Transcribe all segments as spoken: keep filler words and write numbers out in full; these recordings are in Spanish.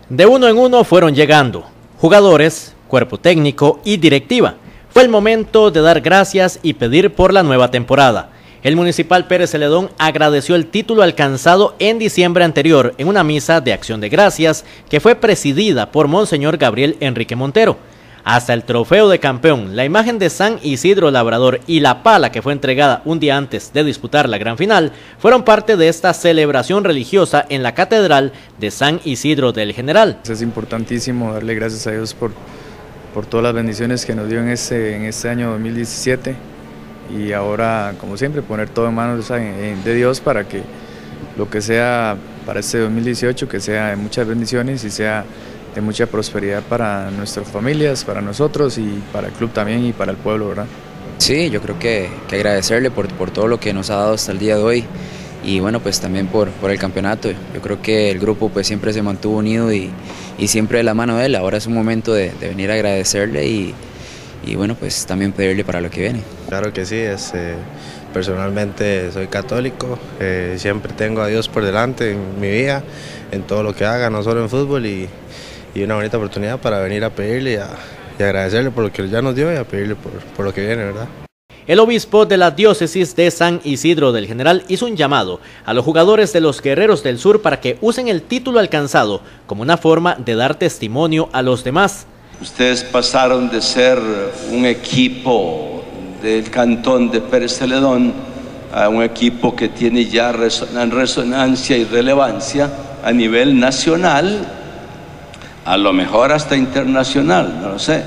De uno en uno fueron llegando jugadores, cuerpo técnico y directiva. Fue el momento de dar gracias y pedir por la nueva temporada. El municipal Pérez Celedón agradeció el título alcanzado en diciembre anterior en una misa de acción de gracias que fue presidida por Monseñor Gabriel Enrique Montero. Hasta el trofeo de campeón, la imagen de San Isidro Labrador y la pala que fue entregada un día antes de disputar la gran final fueron parte de esta celebración religiosa en la Catedral de San Isidro del General. Es importantísimo darle gracias a Dios por, por todas las bendiciones que nos dio en este, en este año dos mil diecisiete y ahora, como siempre, poner todo en manos de Dios para que lo que sea para este dos mil dieciocho, que sea de muchas bendiciones y sea de mucha prosperidad para nuestras familias, para nosotros y para el club también y para el pueblo, ¿verdad? Sí, yo creo que, que agradecerle por, por todo lo que nos ha dado hasta el día de hoy y bueno, pues también por, por el campeonato. Yo creo que el grupo pues siempre se mantuvo unido y, y siempre de la mano de él. Ahora es un momento de, de venir a agradecerle y, y bueno, pues también pedirle para lo que viene. Claro que sí, es, eh, personalmente soy católico, eh, siempre tengo a Dios por delante en mi vida, en todo lo que haga, no solo en fútbol y y una bonita oportunidad para venir a pedirle y, a, y agradecerle por lo que ya nos dio y a pedirle por, por lo que viene, ¿verdad? El obispo de la diócesis de San Isidro del General hizo un llamado a los jugadores de los Guerreros del Sur para que usen el título alcanzado como una forma de dar testimonio a los demás. Ustedes pasaron de ser un equipo del cantón de Pérez Celedón a un equipo que tiene ya resonancia y relevancia a nivel nacional, a lo mejor hasta internacional, no lo sé.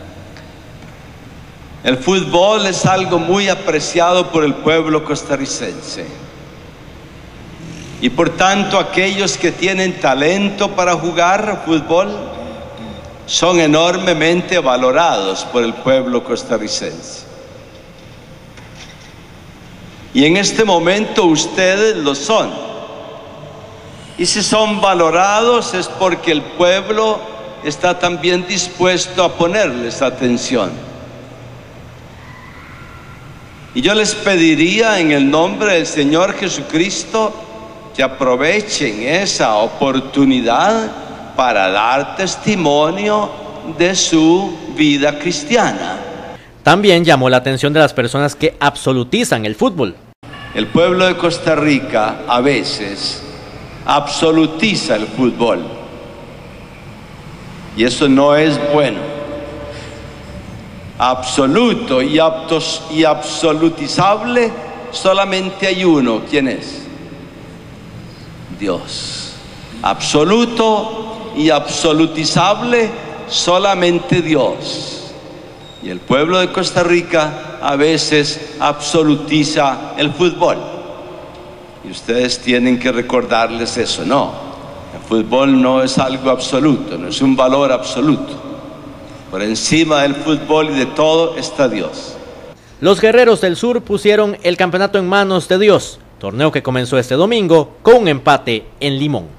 El fútbol es algo muy apreciado por el pueblo costarricense. Y por tanto, aquellos que tienen talento para jugar fútbol son enormemente valorados por el pueblo costarricense. Y en este momento ustedes lo son. Y si son valorados es porque el pueblo está también dispuesto a ponerles atención. Y yo les pediría en el nombre del Señor Jesucristo que aprovechen esa oportunidad para dar testimonio de su vida cristiana. También llamó la atención de las personas que absolutizan el fútbol. El pueblo de Costa Rica a veces absolutiza el fútbol y eso no es bueno. Absoluto y, aptos, y absolutizable solamente hay uno. ¿Quién es? Dios. Absoluto y absolutizable solamente Dios. Y el pueblo de Costa Rica a veces absolutiza el fútbol. Y ustedes tienen que recordarles eso. No, el fútbol no es algo absoluto, no es un valor absoluto. Por encima del fútbol y de todo está Dios. Los Guerreros del Sur pusieron el campeonato en manos de Dios, torneo que comenzó este domingo con un empate en Limón.